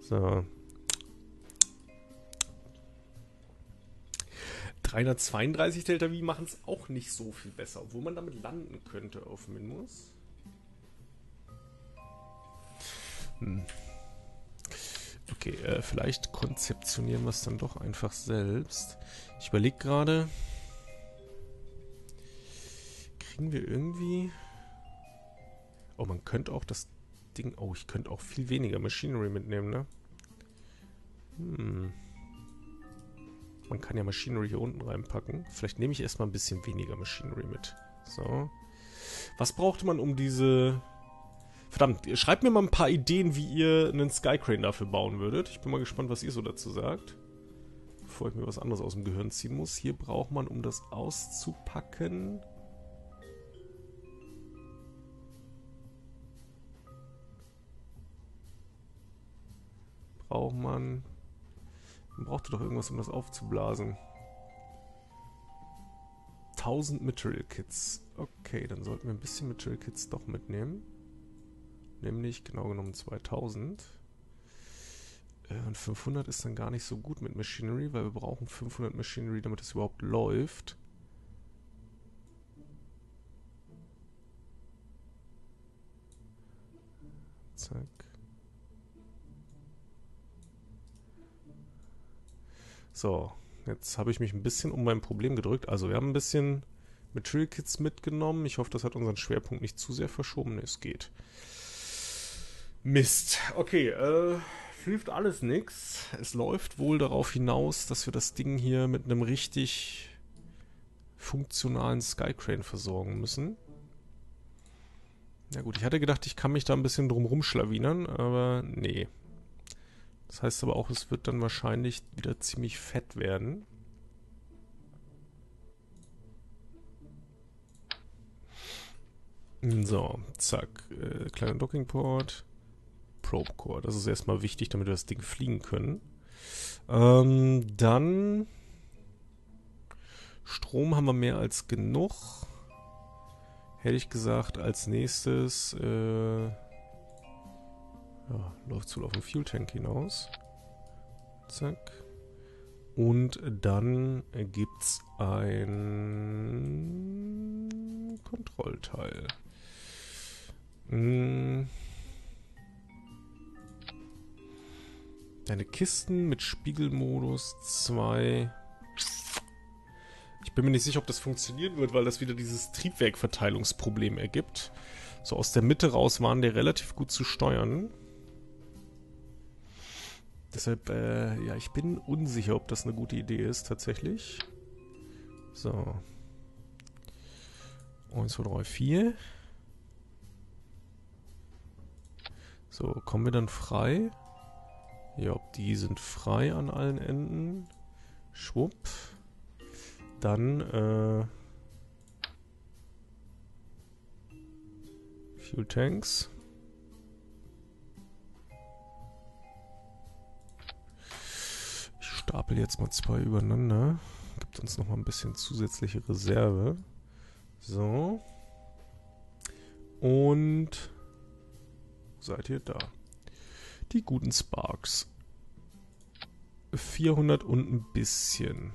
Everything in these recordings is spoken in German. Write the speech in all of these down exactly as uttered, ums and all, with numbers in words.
So. dreihundertzweiunddreißig Delta V machen es auch nicht so viel besser, obwohl man damit landen könnte auf Minmus. Hm. Okay, äh, vielleicht konzeptionieren wir es dann doch einfach selbst. Ich überlege gerade, kriegen wir irgendwie... Oh, man könnte auch das Ding... Oh, ich könnte auch viel weniger Machinery mitnehmen, ne? Hm... Man kann ja Machinery hier unten reinpacken. Vielleicht nehme ich erstmal ein bisschen weniger Machinery mit. So. Was brauchte man, um diese... Verdammt, schreibt mir mal ein paar Ideen, wie ihr einen Skycrane dafür bauen würdet. Ich bin mal gespannt, was ihr so dazu sagt. Bevor ich mir was anderes aus dem Gehirn ziehen muss. Hier braucht man, um das auszupacken... Braucht man... Man brauchte doch irgendwas, um das aufzublasen. tausend Material Kits. Okay, dann sollten wir ein bisschen Material Kits doch mitnehmen. Nämlich genau genommen zweitausend. Äh, und fünfhundert ist dann gar nicht so gut mit Machinery, weil wir brauchen fünfhundert Machinery, damit es überhaupt läuft. Zack. So, jetzt habe ich mich ein bisschen um mein Problem gedrückt. Also wir haben ein bisschen Material Kits mitgenommen. Ich hoffe, das hat unseren Schwerpunkt nicht zu sehr verschoben. Ne, es geht. Mist. Okay, äh, hilft alles nix. Es läuft wohl darauf hinaus, dass wir das Ding hier mit einem richtig funktionalen Skycrane versorgen müssen. Na gut, ich hatte gedacht, ich kann mich da ein bisschen drum rumschlawinern, aber nee. Das heißt aber auch, es wird dann wahrscheinlich wieder ziemlich fett werden. So, zack. Äh, kleiner Dockingport. Probe Core. Das ist erstmal wichtig, damit wir das Ding fliegen können. Ähm, dann... Strom haben wir mehr als genug. Hätte ich gesagt, als nächstes... Äh, Ja, läuft wohl auf den Fuel Tank hinaus. Zack. Und dann gibt's ein Kontrollteil. Hm. Deine Kisten mit Spiegelmodus zwei. Ich bin mir nicht sicher, ob das funktionieren wird, weil das wieder dieses Triebwerkverteilungsproblem ergibt. So aus der Mitte raus waren die relativ gut zu steuern. Deshalb, äh, ja, ich bin unsicher, ob das eine gute Idee ist, tatsächlich. So. eins, zwei, drei, vier. So, kommen wir dann frei? Ja, die sind frei an allen Enden. Schwupp. Dann, äh... Fuel Tanks. Stapel jetzt mal zwei übereinander. Gibt uns noch mal ein bisschen zusätzliche Reserve. So. Und seid ihr da? Die guten Sparks. vierhundert und ein bisschen.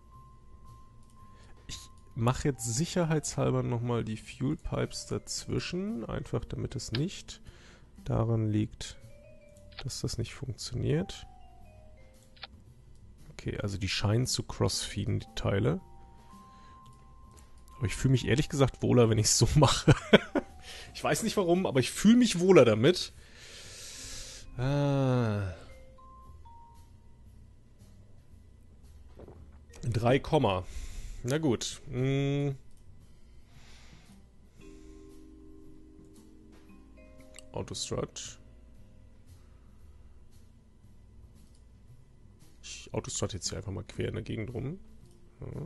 Ich mache jetzt sicherheitshalber noch mal die Fuel Pipes dazwischen. Einfach damit es nicht daran liegt, dass das nicht funktioniert. Okay, also die scheinen zu crossfeeden, die Teile. Aber ich fühle mich ehrlich gesagt wohler, wenn ich es so mache. Ich weiß nicht warum, aber ich fühle mich wohler damit. Ah. drei, na gut. Hm. Autostrut. Ich autostrut jetzt hier einfach mal quer in der Gegend rum. Ja.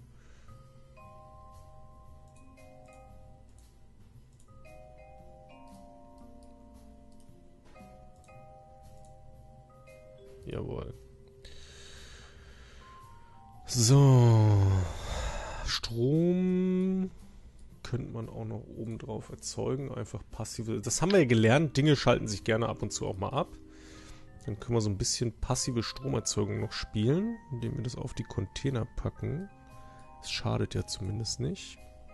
Jawohl. So. Strom könnte man auch noch oben drauf erzeugen. Einfach passive. Das haben wir ja gelernt. Dinge schalten sich gerne ab und zu auch mal ab. Dann können wir so ein bisschen passive Stromerzeugung noch spielen, indem wir das auf die Container packen. Das schadet ja zumindest nicht.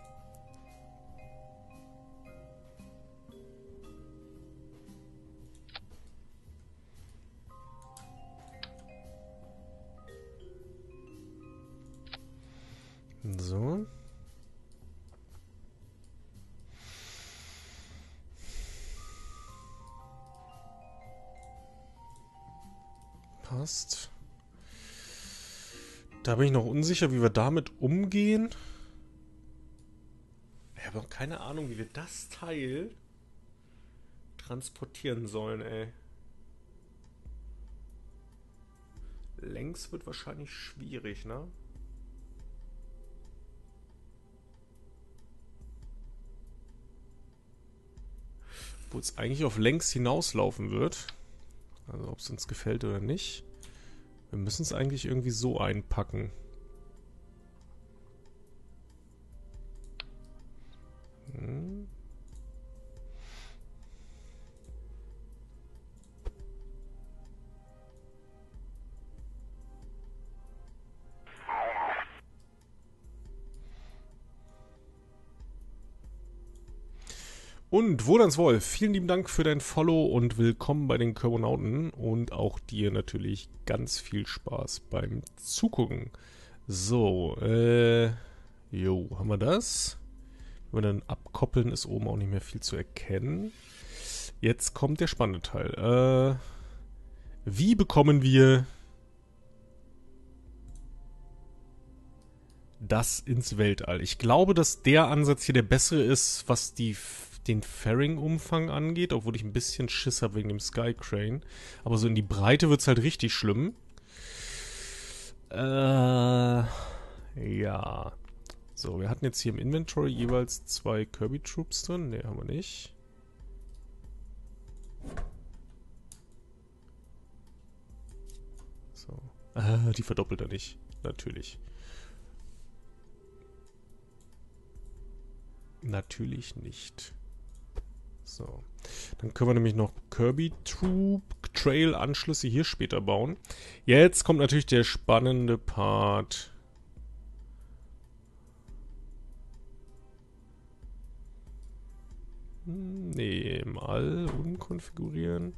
So. Passt. Da bin ich noch unsicher, wie wir damit umgehen. Ich habe auch keine Ahnung, wie wir das Teil transportieren sollen, ey. Längs wird wahrscheinlich schwierig, ne? Wo es eigentlich auf längs hinauslaufen wird. Also ob es uns gefällt oder nicht. Wir müssen es eigentlich irgendwie so einpacken. Hm. Und Wodans Wolf, vielen lieben Dank für dein Follow und willkommen bei den Körbonauten und auch dir natürlich ganz viel Spaß beim Zugucken. So, äh, jo, haben wir das? Wenn wir dann abkoppeln, ist oben auch nicht mehr viel zu erkennen. Jetzt kommt der spannende Teil. Äh, wie bekommen wir das ins Weltall? Ich glaube, dass der Ansatz hier der bessere ist, was die den Fairing-Umfang angeht, obwohl ich ein bisschen Schiss habe wegen dem Sky Crane. Aber so in die Breite wird es halt richtig schlimm. Äh, ja. So, wir hatten jetzt hier im Inventory jeweils zwei Kirby Troops drin. Ne, haben wir nicht. So. Ah, die verdoppelt er nicht. Natürlich. Natürlich nicht. So. Dann können wir nämlich noch Kirby Troop Trail Anschlüsse hier später bauen. Jetzt kommt natürlich der spannende Part. Hm, nee, mal umkonfigurieren.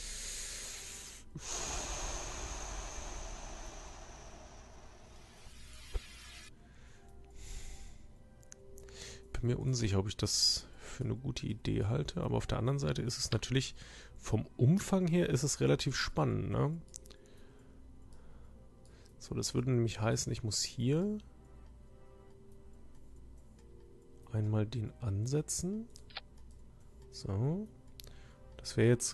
Bin mir unsicher, ob ich das für eine gute Idee halte, aber auf der anderen Seite ist es natürlich, vom Umfang her ist es relativ spannend, ne? So, das würde nämlich heißen, ich muss hier einmal den ansetzen. So. Das wäre jetzt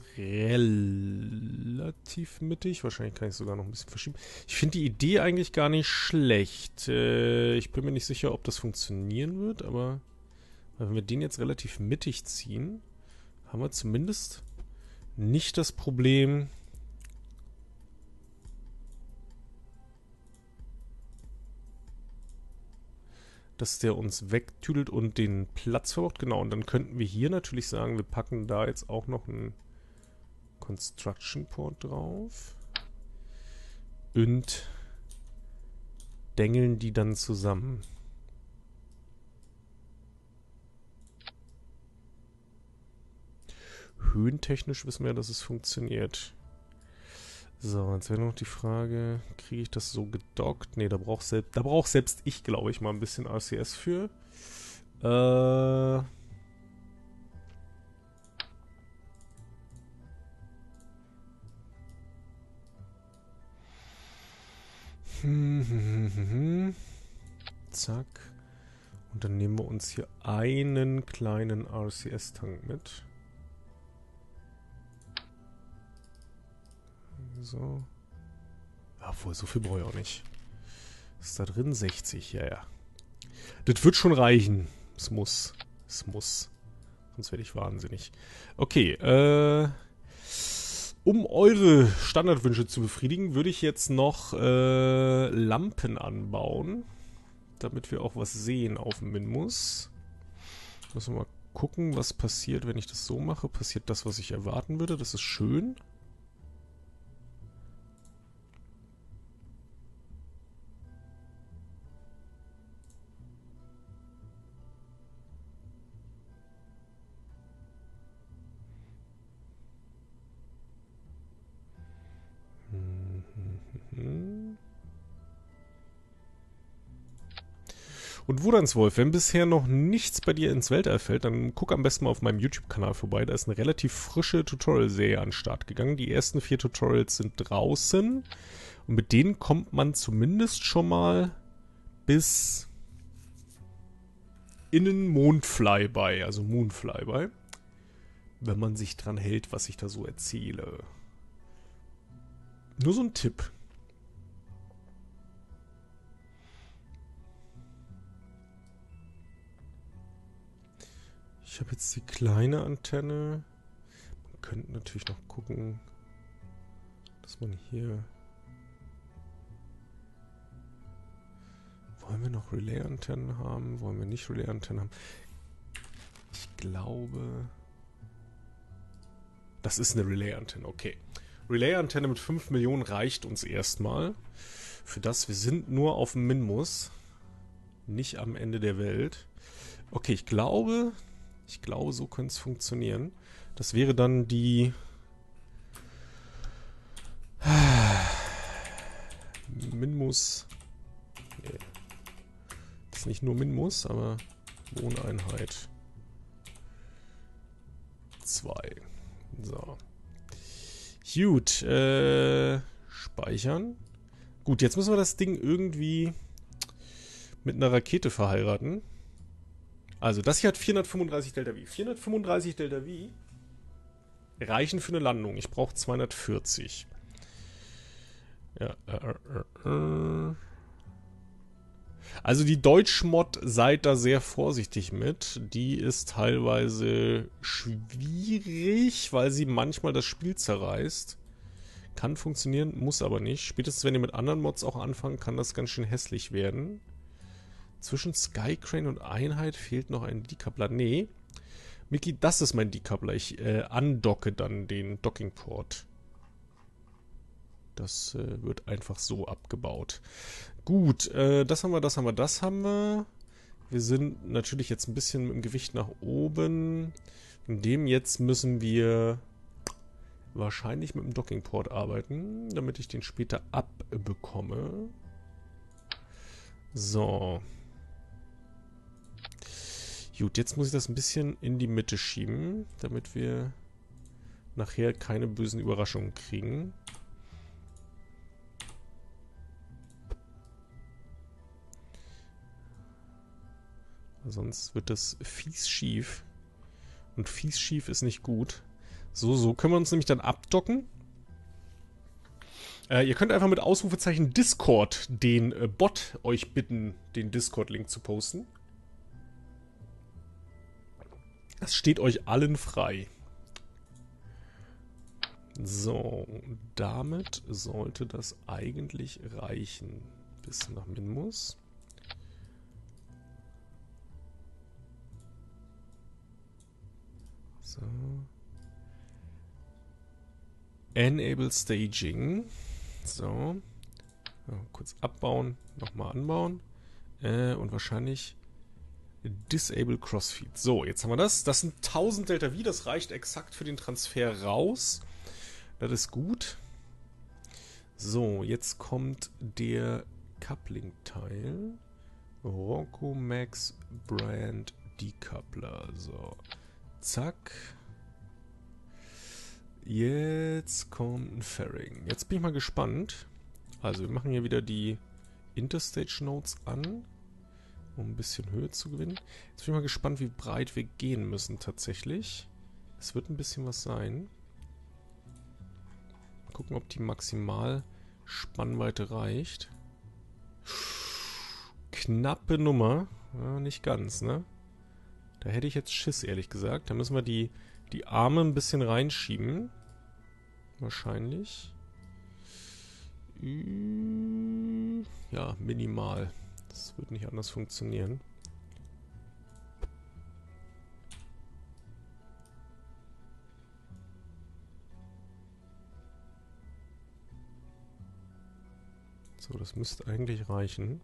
relativ mittig. Wahrscheinlich kann ich es sogar noch ein bisschen verschieben. Ich finde die Idee eigentlich gar nicht schlecht. Äh, ich bin mir nicht sicher, ob das funktionieren wird, aber wenn wir den jetzt relativ mittig ziehen, haben wir zumindest nicht das Problem, dass der uns wegtüdelt und den Platz verbraucht. Genau, und dann könnten wir hier natürlich sagen, wir packen da jetzt auch noch einen Construction Port drauf und dengeln die dann zusammen. Höhentechnisch wissen wir, dass es funktioniert. So, jetzt wäre noch die Frage, kriege ich das so gedockt? Ne, da braucht selbst, da braucht selbst ich, glaube ich, mal ein bisschen R C S für. Äh... Hm, hm, hm, hm. Zack. Und dann nehmen wir uns hier einen kleinen R C S-Tank mit. So. Obwohl, so viel brauche ich auch nicht. Was ist da drin? sechzig, ja, ja. Das wird schon reichen. Es muss. Es muss. Sonst werde ich wahnsinnig. Okay, äh... um eure Standardwünsche zu befriedigen, würde ich jetzt noch äh, Lampen anbauen. Damit wir auch was sehen auf dem Minmus. Müssen wir mal gucken, was passiert, wenn ich das so mache. Passiert das, was ich erwarten würde. Das ist schön. Und Wodanswolf, wenn bisher noch nichts bei dir ins Weltall fällt, dann guck am besten mal auf meinem YouTube-Kanal vorbei. Da ist eine relativ frische Tutorial-Serie an den Start gegangen. Die ersten vier Tutorials sind draußen. Und mit denen kommt man zumindest schon mal bis innen Mondflyby, also Moonflyby. Wenn man sich dran hält, was ich da so erzähle. Nur so ein Tipp. Ich habe jetzt die kleine Antenne. Man könnte natürlich noch gucken, dass man hier... Wollen wir noch Relay-Antennen haben? Wollen wir nicht Relay-Antennen haben? Ich glaube... Das ist eine Relay-Antenne, okay. Relay-Antenne mit fünf Millionen reicht uns erstmal. Für das, wir sind nur auf dem Minmus. Nicht am Ende der Welt. Okay, ich glaube... Ich glaube, so könnte es funktionieren. Das wäre dann die... Minmus... Nee. Das ist nicht nur Minmus, aber Wohneinheit zwei. So. Gut, äh, speichern. Gut, jetzt müssen wir das Ding irgendwie mit einer Rakete verheiraten. Also, das hier hat vierhundertfünfunddreißig Delta V. vierhundertfünfunddreißig Delta V reichen für eine Landung. Ich brauche zweihundertvierzig. Ja, äh, äh, äh. Also die Deutschmod, seid da sehr vorsichtig mit. Die ist teilweise schwierig, weil sie manchmal das Spiel zerreißt. Kann funktionieren, muss aber nicht. Spätestens wenn ihr mit anderen Mods auch anfangt, kann das ganz schön hässlich werden. Zwischen Skycrane und Einheit fehlt noch ein Decoupler. Nee, Micky, das ist mein Decoupler. Ich äh, andocke dann den Dockingport. Das äh, wird einfach so abgebaut. Gut, äh, das haben wir, das haben wir, das haben wir. Wir sind natürlich jetzt ein bisschen mit dem Gewicht nach oben. In dem jetzt müssen wir wahrscheinlich mit dem Dockingport arbeiten, damit ich den später abbekomme. So. Gut, jetzt muss ich das ein bisschen in die Mitte schieben, damit wir nachher keine bösen Überraschungen kriegen. Sonst wird das fies schief. Und fies schief ist nicht gut. So, so können wir uns nämlich dann abdocken. Äh, ihr könnt einfach mit Ausrufezeichen Discord den äh, Bot euch bitten, den Discord-Link zu posten. Das steht euch allen frei. So, damit sollte das eigentlich reichen. Bis nach Minmus. So. Enable Staging. So. Ja, kurz abbauen, nochmal anbauen. Äh, und wahrscheinlich Disable Crossfeed. So, jetzt haben wir das. Das sind tausend Delta V, das reicht exakt für den Transfer raus. Das ist gut. So, jetzt kommt der Coupling-Teil. Roku Max Brand Decoupler. So. Zack. Jetzt kommt ein Fairing. Jetzt bin ich mal gespannt. Also wir machen hier wieder die Interstage Nodes an, um ein bisschen Höhe zu gewinnen. Jetzt bin ich mal gespannt, wie breit wir gehen müssen tatsächlich. Es wird ein bisschen was sein. Mal gucken, ob die Maximalspannweite reicht. Knappe Nummer. Ja, nicht ganz, ne? Da hätte ich jetzt Schiss, ehrlich gesagt. Da müssen wir die, die Arme ein bisschen reinschieben. Wahrscheinlich. Ja, minimal. Das wird nicht anders funktionieren. So, das müsste eigentlich reichen.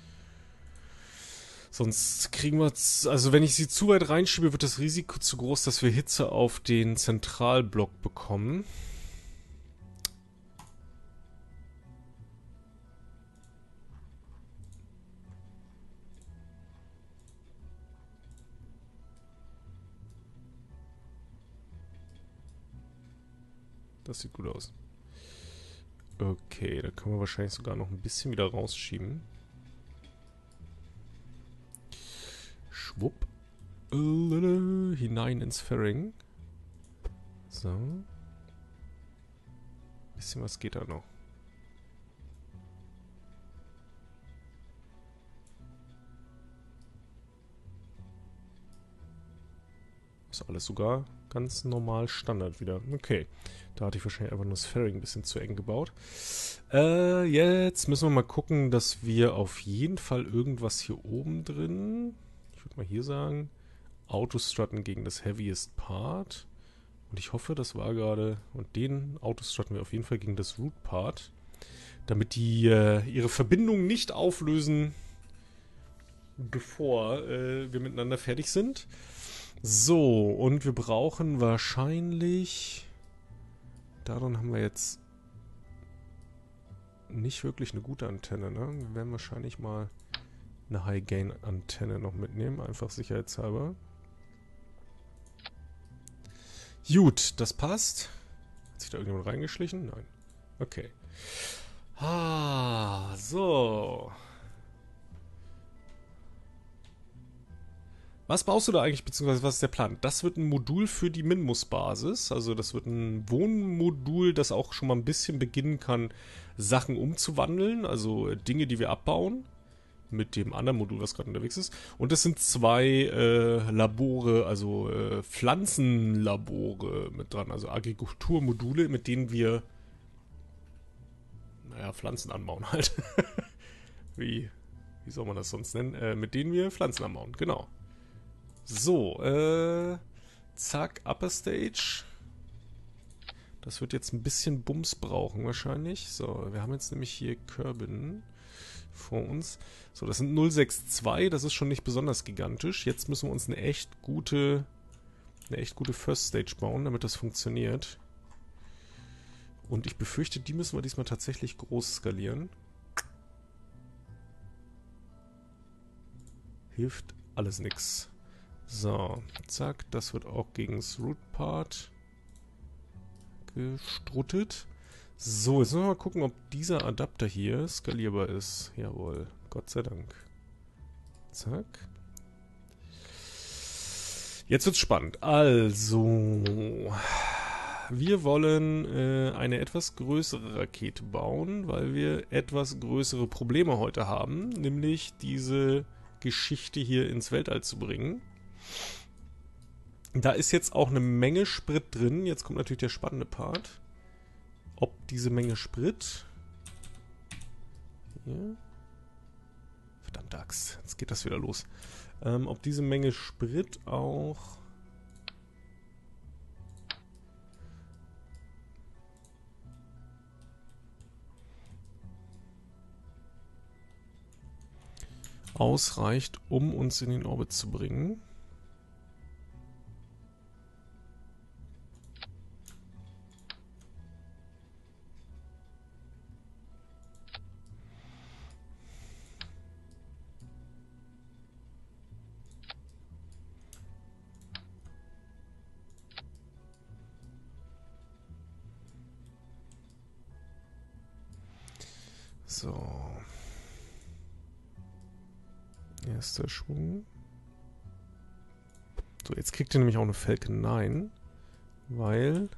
Sonst kriegen wir, also wenn ich sie zu weit reinschiebe, wird das Risiko zu groß, dass wir Hitze auf den Zentralblock bekommen. Das sieht gut aus. Okay, da können wir wahrscheinlich sogar noch ein bisschen wieder rausschieben. Schwupp. Hinein ins Fairing. So. Bisschen was geht da noch. Ist alles sogar ganz normal Standard wieder. Okay. Da hatte ich wahrscheinlich einfach nur das Fairing ein bisschen zu eng gebaut. Äh, jetzt müssen wir mal gucken, dass wir auf jeden Fall irgendwas hier oben drin, ich würde mal hier sagen, Autostrutten gegen das Heaviest Part. Und ich hoffe, das war gerade, und den Autostrutten wir auf jeden Fall gegen das Root Part, damit die äh, ihre Verbindung nicht auflösen, bevor äh, wir miteinander fertig sind. So, und wir brauchen wahrscheinlich, daran haben wir jetzt nicht wirklich eine gute Antenne, ne? Wir werden wahrscheinlich mal eine High-Gain-Antenne noch mitnehmen, einfach sicherheitshalber. Gut, das passt. Hat sich da irgendjemand reingeschlichen? Nein. Okay. Ah, so. Was baust du da eigentlich, beziehungsweise was ist der Plan? Das wird ein Modul für die Minmus-Basis. Also das wird ein Wohnmodul, das auch schon mal ein bisschen beginnen kann, Sachen umzuwandeln. Also Dinge, die wir abbauen. Mit dem anderen Modul, was gerade unterwegs ist. Und das sind zwei äh, Labore, also äh, Pflanzenlabore mit dran. Also Agrikulturmodule, mit denen wir, naja, Pflanzen anbauen halt. wie, wie soll man das sonst nennen? Äh, mit denen wir Pflanzen anbauen, genau. So, äh, zack, Upper Stage. Das wird jetzt ein bisschen Bums brauchen wahrscheinlich. So, wir haben jetzt nämlich hier Kerbin vor uns. So, das sind null sechs zwei, das ist schon nicht besonders gigantisch. Jetzt müssen wir uns eine echt gute, eine echt gute First Stage bauen, damit das funktioniert. Und ich befürchte, die müssen wir diesmal tatsächlich groß skalieren. Hilft alles nix. So, zack, das wird auch gegen das Root Part gestruttet. So, jetzt müssen wir mal gucken, ob dieser Adapter hier skalierbar ist. Jawohl, Gott sei Dank. Zack. Jetzt wird's spannend. Also, wir wollen äh, eine etwas größere Rakete bauen, weil wir etwas größere Probleme heute haben, nämlich diese Geschichte hier ins Weltall zu bringen. Da ist jetzt auch eine Menge Sprit drin. Jetzt kommt natürlich der spannende Part. Ob diese Menge Sprit... Hier. Verdammte Axt, jetzt geht das wieder los. Ähm, ob diese Menge Sprit auch... ausreicht, um uns in den Orbit zu bringen. So. Erster Schwung. So, jetzt kriegt ihr nämlich auch eine Falcon neun, weil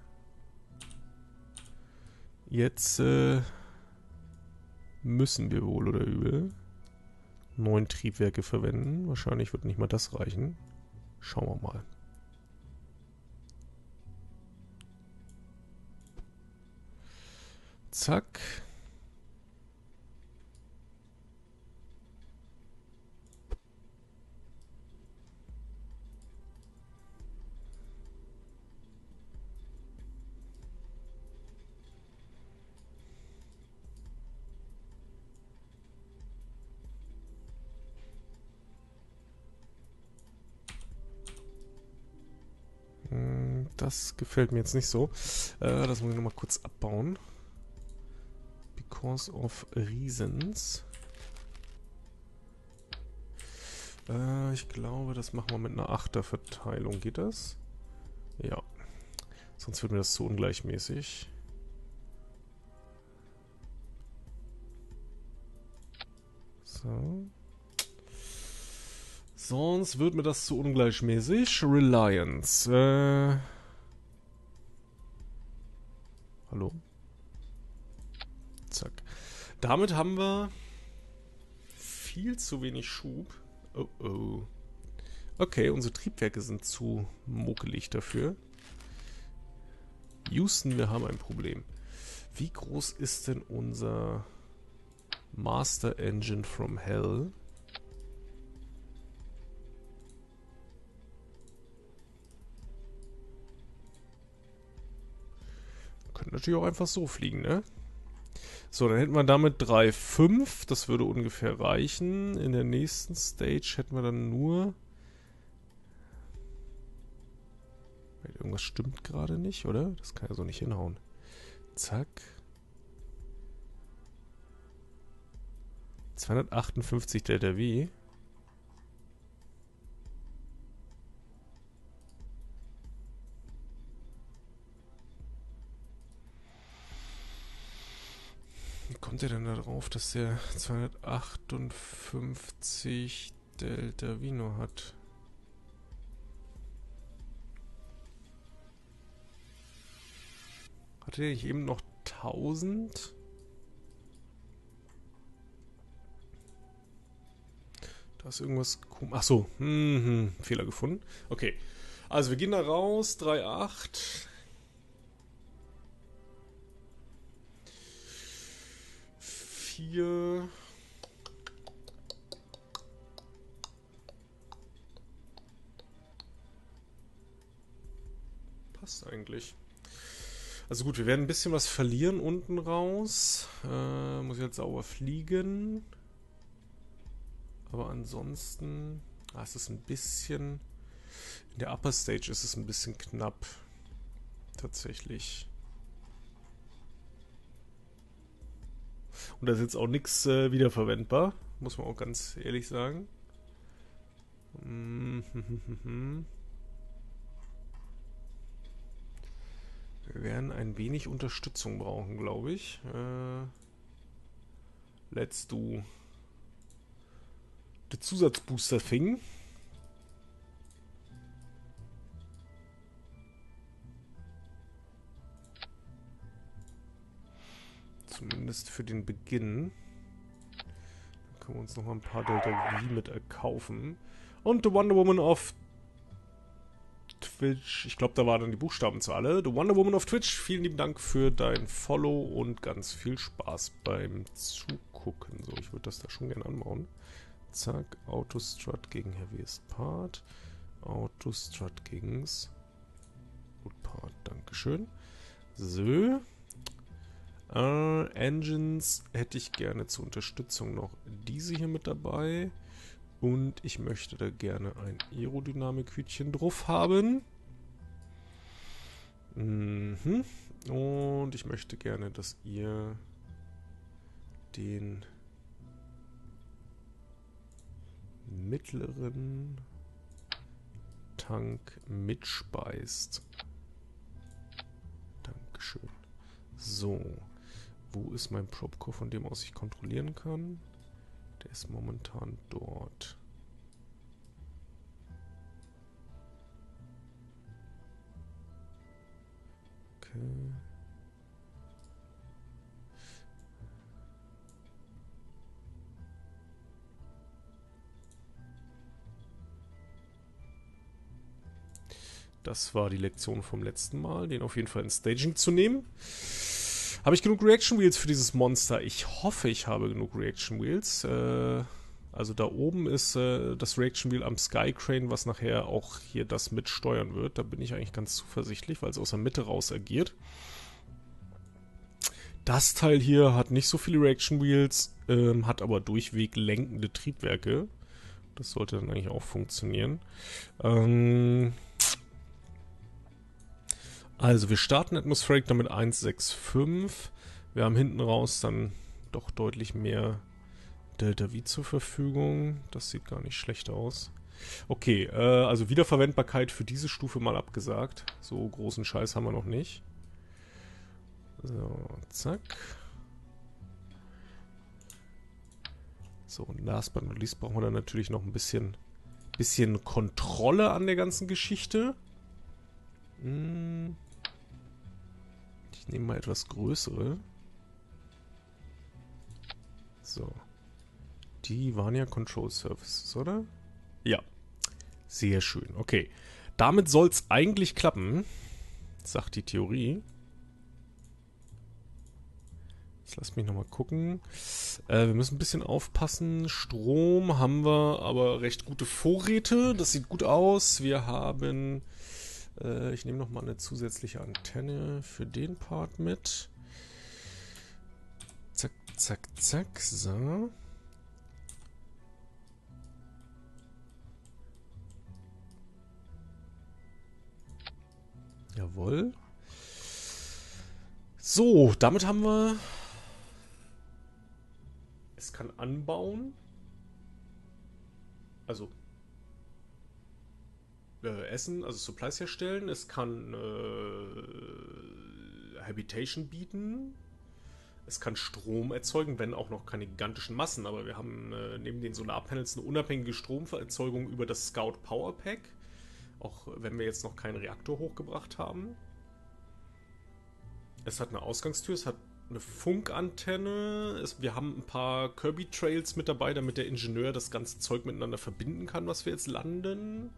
jetzt äh, müssen wir wohl oder übel neun Triebwerke verwenden. Wahrscheinlich wird nicht mal das reichen. Schauen wir mal. Zack. Das gefällt mir jetzt nicht so. Äh, das muss ich nochmal kurz abbauen. Because of reasons. Äh, ich glaube, das machen wir mit einer Achter-Verteilung. Geht das? Ja. Sonst wird mir das zu ungleichmäßig. So. Sonst wird mir das zu ungleichmäßig. Reliance. Äh. Hallo? Zack. Damit haben wir viel zu wenig Schub. Oh oh. Okay, unsere Triebwerke sind zu muckelig dafür. Houston, wir haben ein Problem. Wie groß ist denn unser Master Engine from Hell? Könnte natürlich auch einfach so fliegen, ne? So, dann hätten wir damit drei Komma fünf. Das würde ungefähr reichen. In der nächsten Stage hätten wir dann nur... Irgendwas stimmt gerade nicht, oder? Das kann ja so nicht hinhauen. Zack. zweihundertachtundfünfzig Delta V. Wie kommt er denn da drauf, dass der zweihundertachtundfünfzig Delta V nur hat? Hatte der nicht eben noch tausend? Da ist irgendwas... Achso, hm, hm, Fehler gefunden. Okay, also wir gehen da raus. drei Komma acht. vier. Passt eigentlich. Also gut, wir werden ein bisschen was verlieren unten raus. Äh, muss jetzt sauber fliegen. Aber ansonsten... Ah, es ist ein bisschen... In der Upper Stage ist es ein bisschen knapp. Tatsächlich. Und da ist jetzt auch nichts äh, wiederverwendbar. Muss man auch ganz ehrlich sagen. Wir werden ein wenig Unterstützung brauchen, glaube ich. Äh, let's do the Zusatzbooster-Thing. Zumindest für den Beginn. Dann können wir uns noch mal ein paar Delta V mit erkaufen. Und The Wonder Woman of Twitch. Ich glaube, da waren dann die Buchstaben zu alle. The Wonder Woman of Twitch. Vielen lieben Dank für dein Follow und ganz viel Spaß beim Zugucken. So, ich würde das da schon gerne anbauen. Zack, Autostrut gegen Heaviest Part. Autostrut gegen Good Part. Dankeschön. So. Uh, Engines hätte ich gerne zur Unterstützung noch diese hier mit dabei. Und ich möchte da gerne ein Aerodynamik-Hütchen drauf haben. Mhm. Und ich möchte gerne, dass ihr den mittleren Tank mitspeist. Dankeschön. So. Wo ist mein Propcore, von dem aus ich kontrollieren kann? Der ist momentan dort. Okay. Das war die Lektion vom letzten Mal, den auf jeden Fall ins Staging zu nehmen. Habe ich genug Reaction Wheels für dieses Monster? Ich hoffe, ich habe genug Reaction Wheels. Äh, also da oben ist äh, das Reaction Wheel am Sky Crane, was nachher auch hier das mitsteuern wird. Da bin ich eigentlich ganz zuversichtlich, weil es aus der Mitte raus agiert. Das Teil hier hat nicht so viele Reaction Wheels, ähm, hat aber durchweg lenkende Triebwerke. Das sollte dann eigentlich auch funktionieren. Ähm... Also, wir starten Atmospheric damit eins Komma sechs fünf. Wir haben hinten raus dann doch deutlich mehr Delta V zur Verfügung. Das sieht gar nicht schlecht aus. Okay, äh, also Wiederverwendbarkeit für diese Stufe mal abgesagt. So großen Scheiß haben wir noch nicht. So, zack. So, und last but not least brauchen wir dann natürlich noch ein bisschen, bisschen Kontrolle an der ganzen Geschichte. Hm. Ich nehme mal etwas größere. So. Die waren ja Control Surfaces, oder? Ja. Sehr schön. Okay. Damit soll es eigentlich klappen, sagt die Theorie. Jetzt lasst mich nochmal gucken. Äh, wir müssen ein bisschen aufpassen. Strom haben wir, aber recht gute Vorräte. Das sieht gut aus. Wir haben... Äh, ich nehme nochmal eine zusätzliche Antenne für den Part mit. Zack, zack, zack. So. Jawohl. So, damit haben wir... Es kann anbauen. Also äh, Essen, also Supplies herstellen. Es kann äh, Habitation bieten. Es kann Strom erzeugen, wenn auch noch keine gigantischen Massen. Aber wir haben äh, neben den Solarpanels eine unabhängige Stromerzeugung über das Scout Power Pack. Auch wenn wir jetzt noch keinen Reaktor hochgebracht haben. Es hat eine Ausgangstür, es hat eine Funkantenne. Es, wir haben ein paar Kirby-Trails mit dabei, damit der Ingenieur das ganze Zeug miteinander verbinden kann, was wir jetzt landen.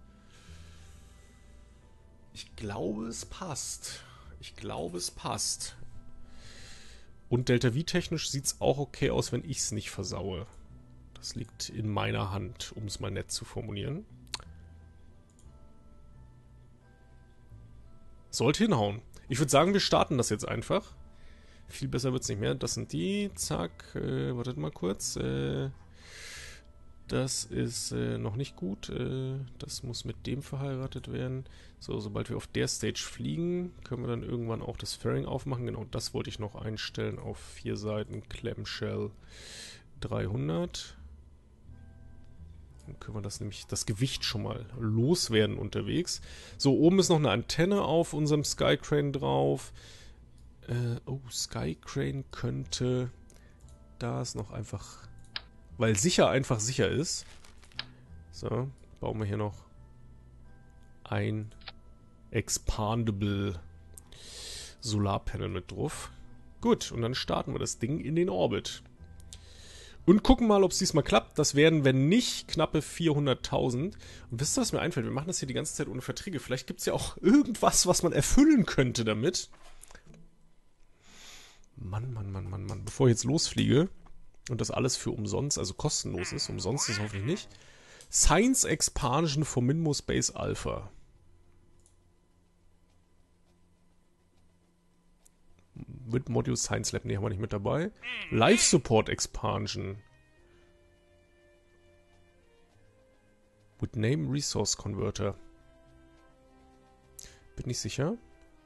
Ich glaube, es passt. Ich glaube, es passt. Und Delta-V-technisch sieht es auch okay aus, wenn ich es nicht versaue. Das liegt in meiner Hand, um es mal nett zu formulieren. Sollte hinhauen. Ich würde sagen, wir starten das jetzt einfach. Viel besser wird es nicht mehr. Das sind die. Zack. Äh, wartet mal kurz. Äh, das ist äh, noch nicht gut. Äh, das muss mit dem verheiratet werden. So, sobald wir auf der Stage fliegen, können wir dann irgendwann auch das Fairing aufmachen. Genau, das wollte ich noch einstellen auf vier Seiten. Clamshell dreihundert. Dann können wir das nämlich, das Gewicht schon mal loswerden unterwegs. So, oben ist noch eine Antenne auf unserem Skycrane drauf. Äh, oh, Skycrane könnte... Da ist noch einfach... Weil sicher einfach sicher ist. So, bauen wir hier noch ein Expandable Solarpanel mit drauf. Gut, und dann starten wir das Ding in den Orbit. Und gucken mal, ob es diesmal klappt. Das werden, wenn nicht, knappe vierhunderttausend. Und wisst ihr, was mir einfällt? Wir machen das hier die ganze Zeit ohne Verträge. Vielleicht gibt es ja auch irgendwas, was man erfüllen könnte damit. Mann, Mann, Mann, Mann, Mann. Bevor ich jetzt losfliege und das alles für umsonst, also kostenlos ist, umsonst ist hoffentlich nicht. Science Expansion for Minmo Space Alpha. Mit Module Science Lab, ne, haben wir nicht mit dabei. Life Support Expansion. With Name Resource Converter. Bin nicht sicher.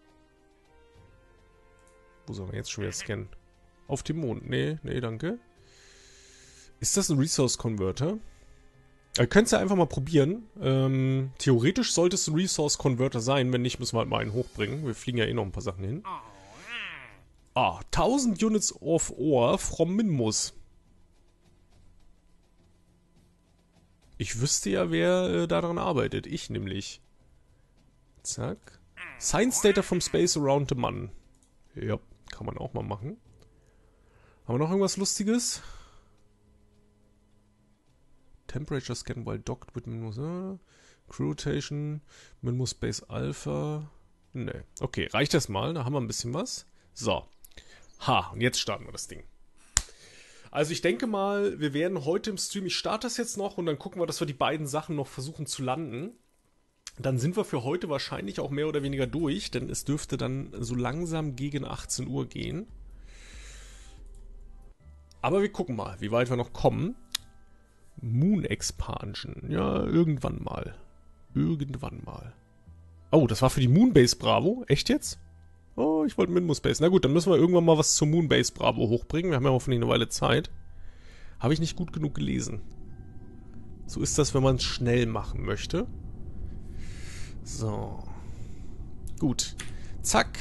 Wo sollen wir jetzt schon wieder scannen? Auf dem Mond. Nee, nee, danke. Ist das ein Resource Converter? Ihr könnt es ja einfach mal probieren. Ähm, theoretisch sollte es ein Resource Converter sein. Wenn nicht, müssen wir halt mal einen hochbringen. Wir fliegen ja eh noch ein paar Sachen hin. Ah, tausend Units of Ore from Minmus. Ich wüsste ja, wer äh, daran arbeitet. Ich nämlich. Zack. Science Data from Space around the Mun. Ja, kann man auch mal machen. Haben wir noch irgendwas Lustiges? Temperature Scan while docked with Minmus. Äh, Crew Rotation. Minmus Space Alpha. Ne. Okay, reicht das mal. Da haben wir ein bisschen was. So. Ha, und jetzt starten wir das Ding. Also ich denke mal, wir werden heute im Stream, ich starte das jetzt noch und dann gucken wir, dass wir die beiden Sachen noch versuchen zu landen. Dann sind wir für heute wahrscheinlich auch mehr oder weniger durch, denn es dürfte dann so langsam gegen achtzehn Uhr gehen. Aber wir gucken mal, wie weit wir noch kommen. Moon Expansion, ja, irgendwann mal. Irgendwann mal. Oh, das war für die Moonbase Bravo? Echt jetzt? Oh, ich wollte Minmo Space. Na gut, dann müssen wir irgendwann mal was zur Moonbase Bravo hochbringen. Wir haben ja hoffentlich eine Weile Zeit. Habe ich nicht gut genug gelesen. So ist das, wenn man es schnell machen möchte. So. Gut. Zack.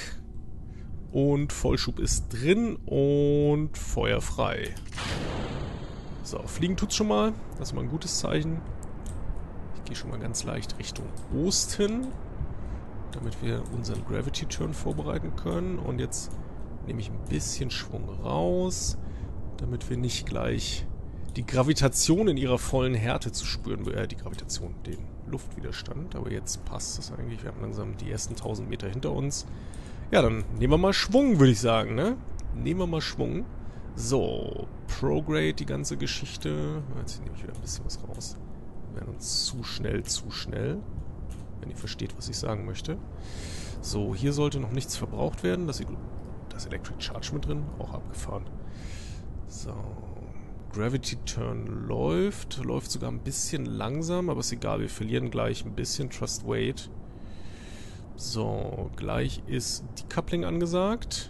Und Vollschub ist drin und Feuer frei. So, fliegen tut's schon mal. Das ist mal ein gutes Zeichen. Ich gehe schon mal ganz leicht Richtung Osten, damit wir unseren Gravity Turn vorbereiten können. Und jetzt nehme ich ein bisschen Schwung raus, damit wir nicht gleich die Gravitation in ihrer vollen Härte zu spüren. Äh, die Gravitation, den Luftwiderstand. Aber jetzt passt es eigentlich. Wir haben langsam die ersten tausend Meter hinter uns. Ja, dann nehmen wir mal Schwung, würde ich sagen, ne? Nehmen wir mal Schwung. So, Prograde, die ganze Geschichte. Jetzt nehme ich wieder ein bisschen was raus. Wir werden uns zu schnell, zu schnell. Wenn ihr versteht, was ich sagen möchte. So, hier sollte noch nichts verbraucht werden. Das, das Electric Charge mit drin, auch abgefahren. So, Gravity Turn läuft. Läuft sogar ein bisschen langsam, aber ist egal. Wir verlieren gleich ein bisschen Trust Weight. So, gleich ist Decoupling angesagt.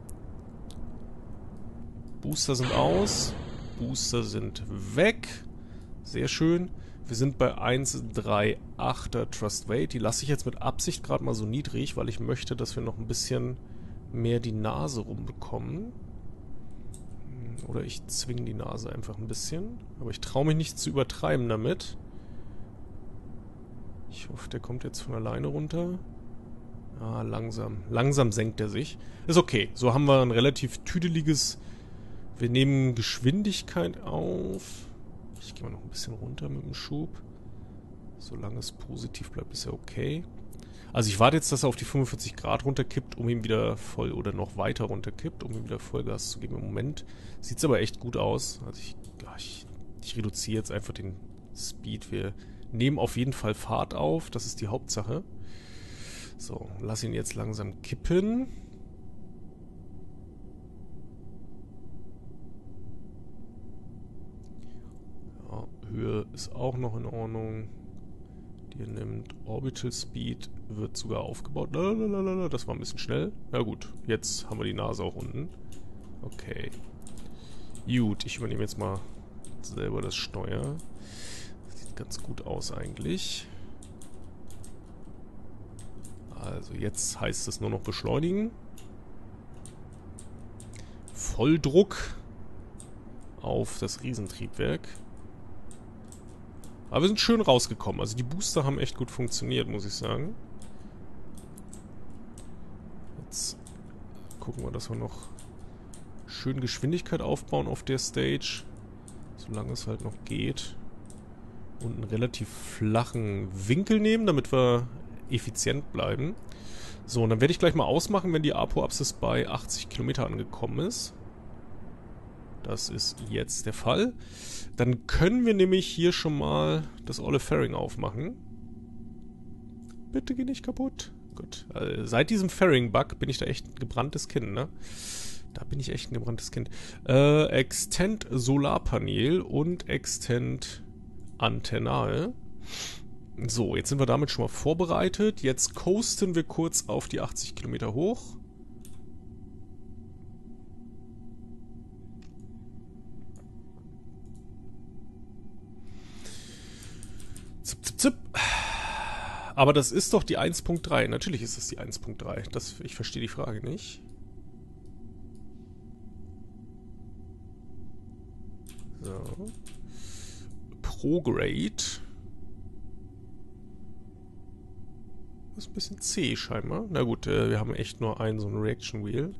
Booster sind aus. Booster sind weg. Sehr schön. Wir sind bei eins Komma achtunddreißiger Trust Weight. Die lasse ich jetzt mit Absicht gerade mal so niedrig, weil ich möchte, dass wir noch ein bisschen mehr die Nase rumbekommen. Oder ich zwinge die Nase einfach ein bisschen. Aber ich traue mich nicht zu übertreiben damit. Ich hoffe, der kommt jetzt von alleine runter. Ah, langsam. Langsam senkt er sich. Ist okay. So haben wir ein relativ tüdeliges... Wir nehmen Geschwindigkeit auf. Ich gehe mal noch ein bisschen runter mit dem Schub. Solange es positiv bleibt, ist ja okay. Also ich warte jetzt, dass er auf die fünfundvierzig Grad runterkippt, um ihm wieder voll oder noch weiter runterkippt, um ihm wieder Vollgas zu geben. Im Moment sieht es aber echt gut aus. Also ich, ja, ich, ich reduziere jetzt einfach den Speed. Wir nehmen auf jeden Fall Fahrt auf. Das ist die Hauptsache. So, lass ihn jetzt langsam kippen. Ja, Höhe ist auch noch in Ordnung. Die nimmt Orbital Speed, wird sogar aufgebaut. Lalalala, das war ein bisschen schnell. Na gut, jetzt haben wir die Nase auch unten. Okay. Gut, ich übernehme jetzt mal selber das Steuer. Sieht ganz gut aus eigentlich. Also jetzt heißt es nur noch beschleunigen. Volldruck auf das Riesentriebwerk. Aber wir sind schön rausgekommen. Also die Booster haben echt gut funktioniert, muss ich sagen. Jetzt gucken wir, dass wir noch schön Geschwindigkeit aufbauen auf der Stage. Solange es halt noch geht. Und einen relativ flachen Winkel nehmen, damit wir effizient bleiben. So, und dann werde ich gleich mal ausmachen, wenn die Apoapsis bei achtzig Kilometer angekommen ist. Das ist jetzt der Fall. Dann können wir nämlich hier schon mal das olle Fairing aufmachen. Bitte geh nicht kaputt. Gut. Also seit diesem Fairing-Bug bin ich da echt ein gebranntes Kind, ne? Da bin ich echt ein gebranntes Kind. Äh, Extend Solarpanel und Extend Antennal. So, jetzt sind wir damit schon mal vorbereitet. Jetzt coasten wir kurz auf die achtzig Kilometer hoch. Zip, zip, zip. Aber das ist doch die eins Punkt drei. Natürlich ist das die eins Punkt drei. Das, ich verstehe die Frage nicht. So. Prograde. Das ist ein bisschen zäh scheinbar. Na gut, äh, wir haben echt nur ein so ein Reaction Wheel.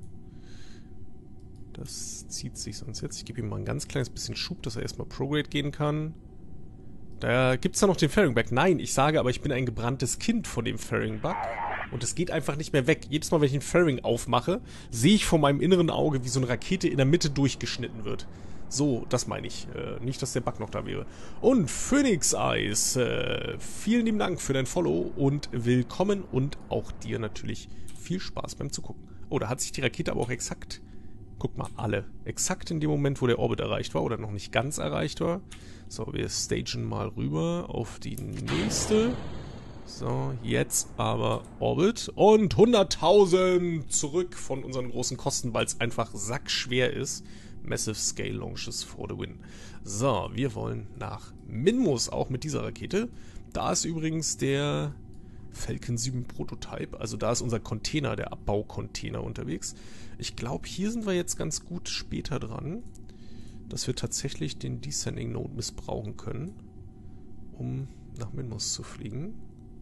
Das zieht sich sonst jetzt. Ich gebe ihm mal ein ganz kleines bisschen Schub, dass er erstmal Prograde gehen kann. Da gibt es da noch den Fairing-Bug. Nein, ich sage aber, ich bin ein gebranntes Kind von dem Fairing-Bug. Und es geht einfach nicht mehr weg. Jedes Mal, wenn ich den Fairing aufmache, sehe ich vor meinem inneren Auge, wie so eine Rakete in der Mitte durchgeschnitten wird. So, das meine ich. Äh, nicht, dass der Bug noch da wäre. Und Phoenix Eyes, äh, vielen lieben Dank für dein Follow und willkommen und auch dir natürlich viel Spaß beim Zugucken. Oh, da hat sich die Rakete aber auch exakt, guck mal, alle, exakt in dem Moment, wo der Orbit erreicht war oder noch nicht ganz erreicht war. So, wir stagen mal rüber auf die nächste. So, jetzt aber Orbit und hunderttausend zurück von unseren großen Kosten, weil es einfach sackschwer ist. Massive Scale Launches for the win. So, wir wollen nach Minmus auch mit dieser Rakete. Da ist übrigens der Falcon sieben Prototype. Also da ist unser Container, der Abbaucontainer unterwegs. Ich glaube, hier sind wir jetzt ganz gut später dran. dass wir tatsächlich den Descending Node missbrauchen können, um nach Minmus zu fliegen.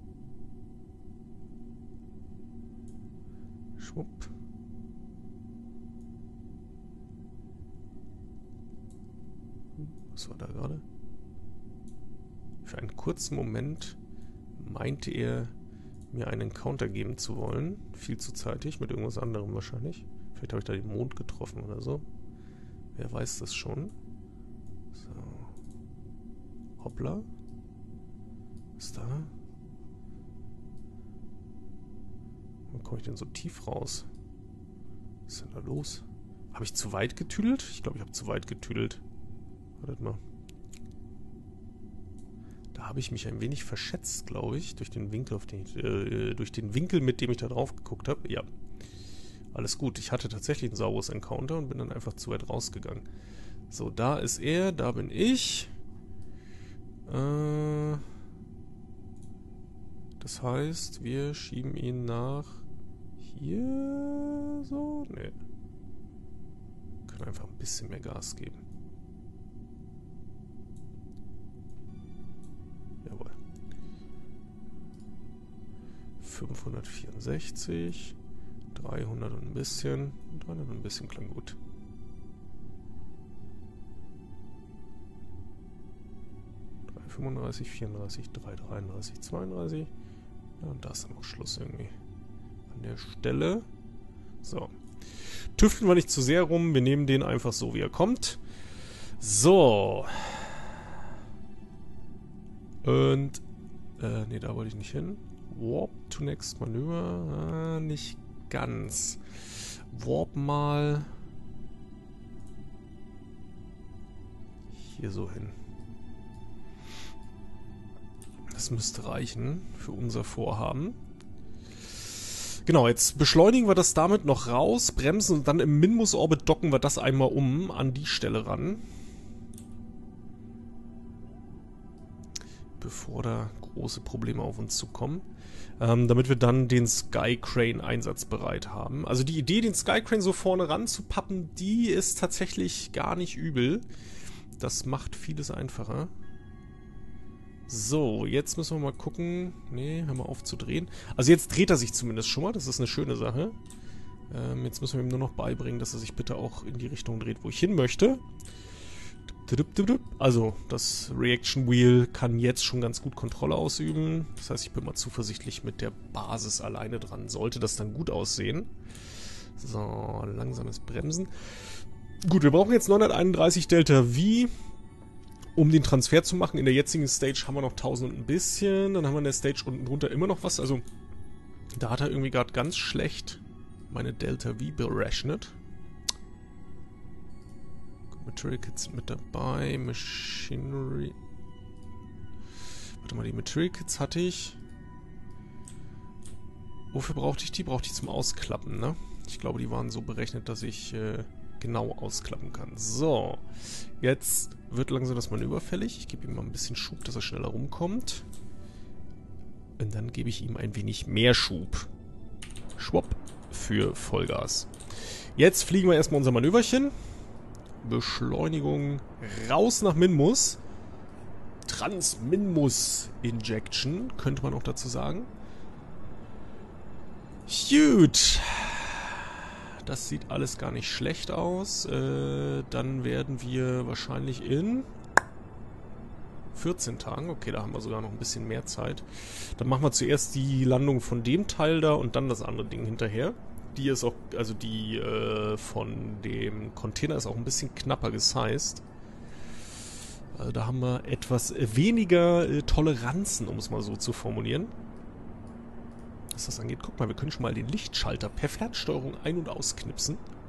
Schwupp. Was war da gerade? Für einen kurzen Moment meinte er, mir einen Counter geben zu wollen. Viel zu zeitig, mit irgendwas anderem wahrscheinlich. Vielleicht habe ich da den Mond getroffen oder so. Wer weiß das schon. So. Hoppla. Was ist da? Warum komme ich denn so tief raus? Was ist denn da los? Habe ich zu weit getüdelt? Ich glaube, ich habe zu weit getüdelt. Wartet mal. Da habe ich mich ein wenig verschätzt, glaube ich, durch den Winkel, auf den ich, äh, durch den Winkel, mit dem ich da drauf geguckt habe. Ja. Alles gut. Ich hatte tatsächlich ein sauberes Encounter und bin dann einfach zu weit rausgegangen. So, da ist er, da bin ich. Äh, das heißt, wir schieben ihn nach hier so. Ne. Können einfach ein bisschen mehr Gas geben. Jawohl. fünfhundertvierundsechzig. dreihundert und ein bisschen. dreihundert und ein bisschen klang gut. dreihundertfünfunddreißig, vierunddreißig, dreihundertdreiunddreißig, zweiunddreißig. Ja, und da ist dann auch Schluss irgendwie. An der Stelle. So. Tüfteln wir nicht zu sehr rum. Wir nehmen den einfach so, wie er kommt. So. Und, äh, nee, da wollte ich nicht hin. Warp to next Manöver. Ah, nicht ganz. Warp mal hier so hin. Das müsste reichen für unser Vorhaben. Genau, jetzt beschleunigen wir das damit noch raus, bremsen und dann im Minmus-Orbit docken wir das einmal um an die Stelle ran. Bevor da große Probleme auf uns zukommen. Ähm, damit wir dann den Skycrane einsatzbereit haben. Also die Idee, den Skycrane so vorne ran zu pappen, die ist tatsächlich gar nicht übel. Das macht vieles einfacher. So, jetzt müssen wir mal gucken. Nee, hör mal auf zu drehen. Also jetzt dreht er sich zumindest schon mal, das ist eine schöne Sache. Ähm, jetzt müssen wir ihm nur noch beibringen, dass er sich bitte auch in die Richtung dreht, wo ich hin möchte. Also, das Reaction Wheel kann jetzt schon ganz gut Kontrolle ausüben. Das heißt, ich bin mal zuversichtlich mit der Basis alleine dran. Sollte das dann gut aussehen. So, langsames Bremsen. Gut, wir brauchen jetzt neunhunderteinunddreißig Delta V, um den Transfer zu machen. In der jetzigen Stage haben wir noch tausend und ein bisschen. Dann haben wir in der Stage unten drunter immer noch was. Also, da hat er irgendwie gerade ganz schlecht meine Delta V berechnet. Material Kits sind mit dabei. Machinery. Warte mal, die Material Kits hatte ich. Wofür brauchte ich die? Brauchte ich zum Ausklappen, ne? Ich glaube, die waren so berechnet, dass ich äh, genau ausklappen kann. So. Jetzt wird langsam das Manöver fällig. Ich gebe ihm mal ein bisschen Schub, dass er schneller rumkommt. Und dann gebe ich ihm ein wenig mehr Schub. Schwupp. Für Vollgas. Jetzt fliegen wir erstmal unser Manöverchen. Beschleunigung raus nach Minmus. Trans-Minmus-Injection, könnte man auch dazu sagen. Gut. Das sieht alles gar nicht schlecht aus. Äh, dann werden wir wahrscheinlich in vierzehn Tagen, okay, da haben wir sogar noch ein bisschen mehr Zeit. Dann machen wir zuerst die Landung von dem Teil da und dann das andere Ding hinterher. Die ist auch, also die äh, von dem Container ist auch ein bisschen knapper gesized. Also da haben wir etwas weniger äh, Toleranzen, um es mal so zu formulieren. Was das angeht, guck mal, wir können schon mal den Lichtschalter per Fernsteuerung ein- und ausknipsen.